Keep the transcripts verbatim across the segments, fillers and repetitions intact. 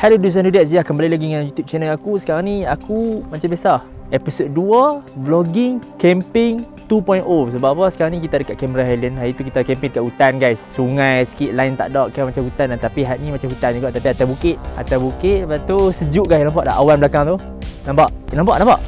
Hello Dudes and Dudettes, ya kembali lagi dengan YouTube channel aku. Sekarang ni aku macam biasa episod dua vlogging camping dua titik kosong. Sebab apa? Sekarang ni kita dekat Cameron Highland. Hari tu kita camping dekat hutan guys. Sungai sikit, lain tak ada kira macam hutan, tapi hari ni macam hutan juga, tapi atas bukit. Atas bukit, lepas tu sejuk guys. Nampak tak awan belakang tu? Nampak? Eh, nampak? Nampak?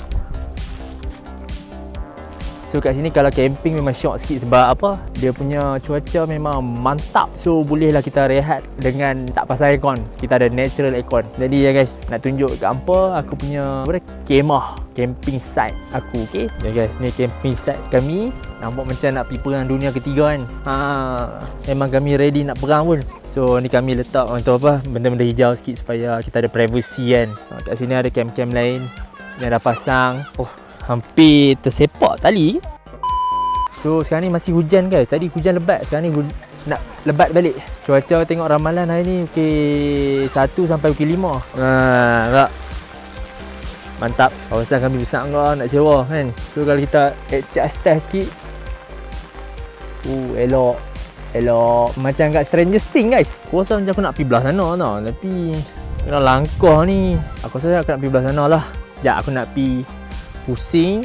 So kat sini kalau camping memang syok sikit sebab apa? Dia punya cuaca memang mantap. So bolehlah kita rehat dengan tak pasang aircon. Kita ada natural aircon. Jadi ya guys, nak tunjuk kat hampa aku punya apa kemah, camping site aku, okey. Ya guys, ni camping site kami. Nampak macam nak pergi perang dunia ketiga kan. Ha, memang kami ready nak perang pun. So ni kami letak untuk apa? Benda-benda hijau sikit supaya kita ada privacy kan. Ha, kat sini ada camp-camp lain yang dah pasang. Oh, hampir tersepak tali. So sekarang ni masih hujan guys. Tadi hujan lebat, sekarang ni nak lebat balik. Cuaca tengok ramalan hari ni pukul satu sampai pukul lima. Ha, tak. Mantap. Kawasan kami besar enggak nak sewa kan. So kalau kita adjust sikit. Oh, elok. Elok. Macam kat Stranger Things guys. Aku rasa macam aku nak pergi belah sana tau. Tapi kena langkah ni. Aku rasa aku nak pergi belah sana lah. Sekejap aku nak pergi pusing.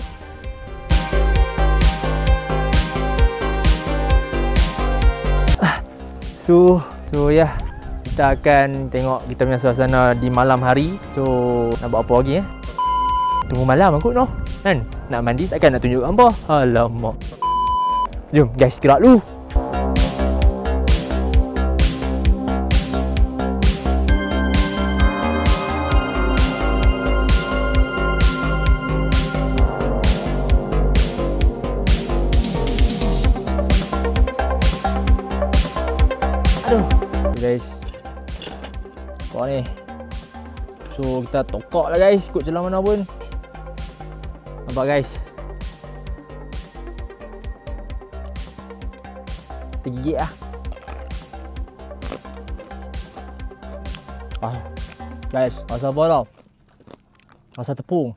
So, so ya yeah, kita akan tengok kita punya suasana di malam hari. So, nak buat apa lagi eh? Tunggu malam aku noh. Kan? Nak mandi takkan nak tunjuk hampa. Alamak. Jom guys, gerak dulu. Guys, kau ni. So kita tokok lah guys, ikut jalan mana pun. Nampak guys, tergigit lah. Ah, guys, rasa apa tau? Rasa tepung.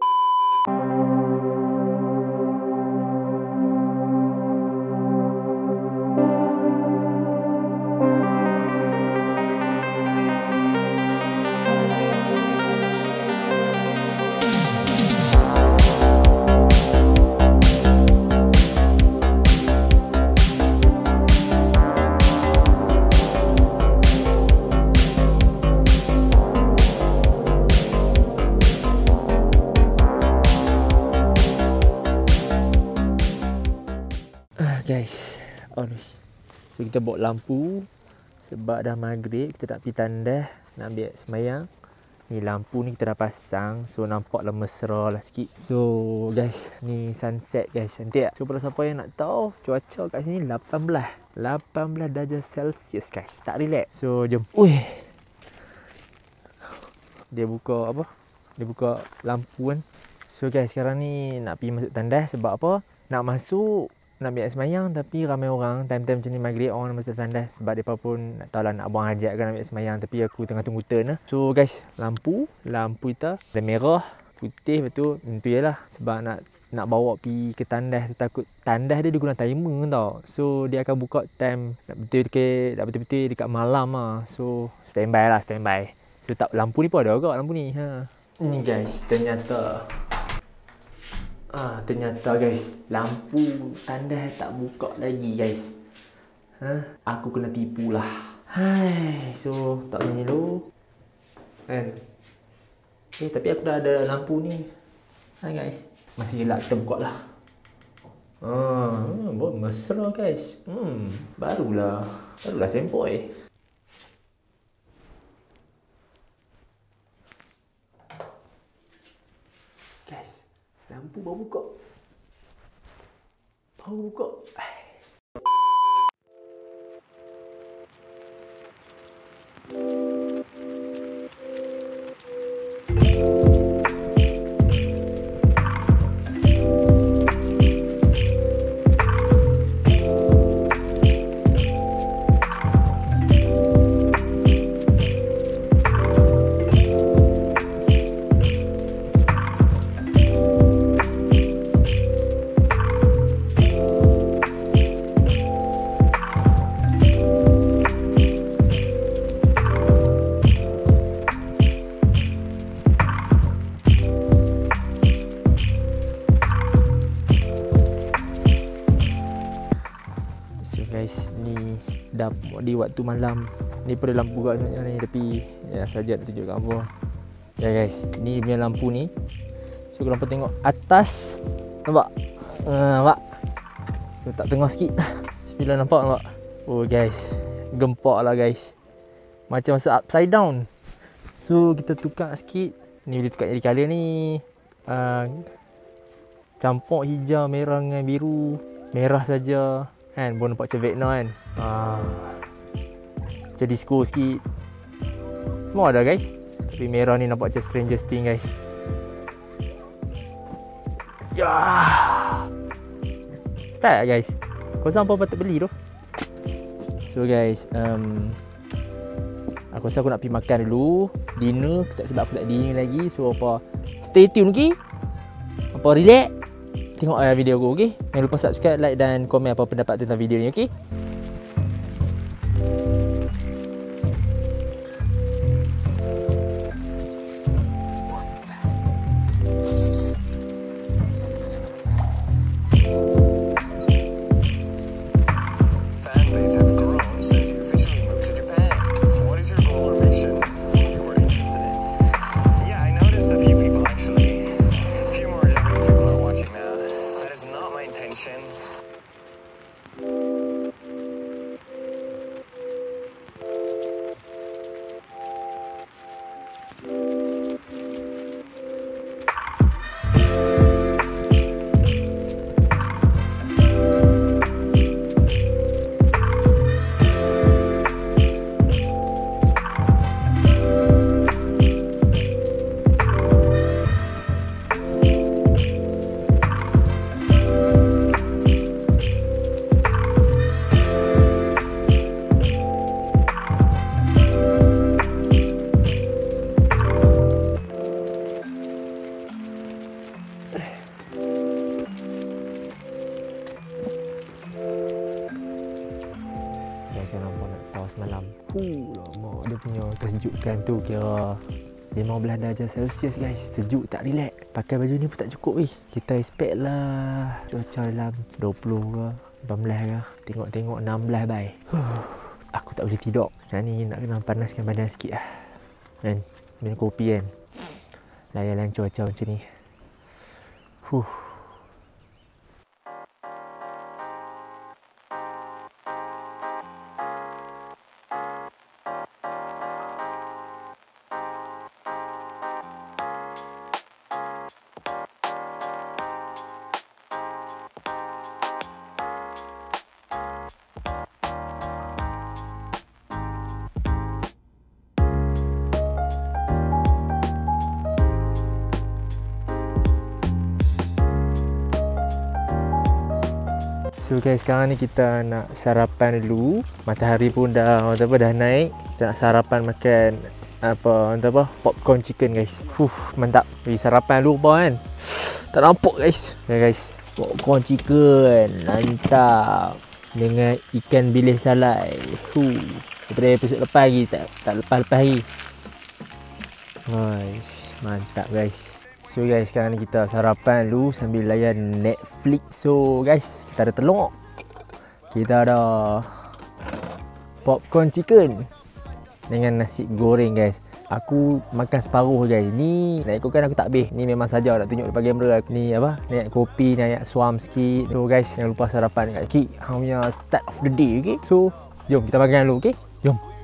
Guys, aduh. So kita bawa lampu sebab dah maghrib, kita nak pergi tandas, nak ambil semayang. Ni lampu ni kita dah pasang, so nampaklah mesra lah sikit. So guys, ni sunset guys, cantik tak? So kalau siapa yang nak tahu, cuaca kat sini lapan belas darjah Celsius guys. Tak relax. So jom. Ui. Dia buka apa? Dia buka lampu kan. So guys, sekarang ni nak pergi masuk tandas sebab apa? Nak masuk nak ambil semayang, tapi ramai orang time-time macam ni maghrib orang nak masuk tandas sebab mereka pun nak tahu lah nak buang hajat kan ambil semayang, tapi aku tengah tunggu turn lah. So guys, lampu lampu kita ada merah, putih, betul itu je lah sebab nak nak bawa pergi ke tandas. Takut tandas dia dia guna timer tau, so dia akan buka time nak betul ke nak betul-betul dekat malam lah. So standby lah, standby. So tak, lampu ni pun ada agak lampu ni ha. Ni guys, ternyata Ah, ternyata guys, lampu tandas tak buka lagi guys. Ha? Aku kena tipu lah. Hai, so tak bunyi dulu. Kan? Eh, tapi aku dah ada lampu ni. Hai guys. Masih gelap, kita buka lah. Ah, buat mesra guys. Hmm, barulah. Barulah sempoi. Guys, lampu baru buka. Baru buka. guys, ni dah di waktu malam. Ni pun ada lampu kat sebenarnya ni, tapi ya saja nak tunjuk kat apa. Ya guys, ni punya lampu ni. So kalau korang tengok atas, nampak? Uh, nampak? So tak tengah sikit. Bila nampak nampak? Oh guys, gempak lah guys. Macam masa upside down. So kita tukar sikit. Ni boleh tukar jadi colour ni. Uh, campur hijau, merah dengan biru. Merah saja kan, boleh nampak macam Vecna kan. uh, Macam disco sikit. Semua ada guys. Tapi merah ni nampak macam Stranger Things guys. Ya, start guys. Korang apa patut beli tu. So guys, um, aku rasa aku nak pergi makan dulu. Dinner, sebab aku nak dinner lagi. So apa, stay tune lagi. Apa, relax. Tengok uh, video aku, okey? Jangan lupa subscribe, like dan komen apa pendapat tentang video ni, okey? Saya nampak nak tahu semalam. Huh, lama dia punya kesejukan tu kira lima belas darjah Celsius guys. Sejuk tak relax. Pakai baju ni pun tak cukup weh. Kita expect lah cuaca dalam dua puluh ke lapan belas ke. Tengok-tengok enam belas bay. Huh, aku tak boleh tidur. Sekarang ni nak kena panaskan badan sikit lah. Kan? Minum kopi kan. Layan-layan cuaca macam ni. Huh. So guys, sekarang ni kita nak sarapan dulu. Matahari pun dah apa dah naik. Kita nak sarapan makan apa apa popcorn chicken guys. Huh, mantap. Pergi sarapan dulu apa kan. Tak nampak guys. Ya guys, popcorn chicken mantap dengan ikan bilis salai. Huh. Daripada episod lepas lagi tak tak lepas-lepas lagi. Guys, mantap guys. So guys, sekarang ni kita sarapan dulu sambil layan Netflix. So guys, kita ada telur. Kita ada popcorn chicken dengan nasi goreng guys. Aku makan separuh guys. Ni nak ikutkan aku tak habis. Ni memang saja nak tunjuk depan kamera. Ni apa? Naik kopi, naik suam sikit. So guys, jangan lupa sarapan dekat kik. Hang punya start of the day, okey? So, jom kita makan dulu, okey? Jom.